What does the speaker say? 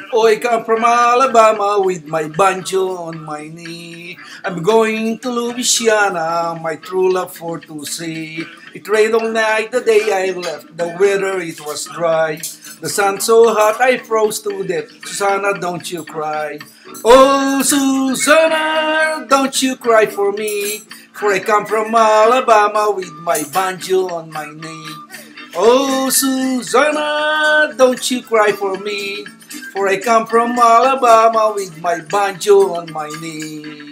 Oh, I come from Alabama with my banjo on my knee. I'm going to Louisiana, my true love for to see. It rained all night the day I left, the weather it was dry. The sun so hot I froze to death. Susanna, don't you cry. Oh, Susanna, don't you cry for me. For I come from Alabama with my banjo on my knee. Oh, Susanna, don't you cry for me. For I come from Alabama with my banjo on my knee.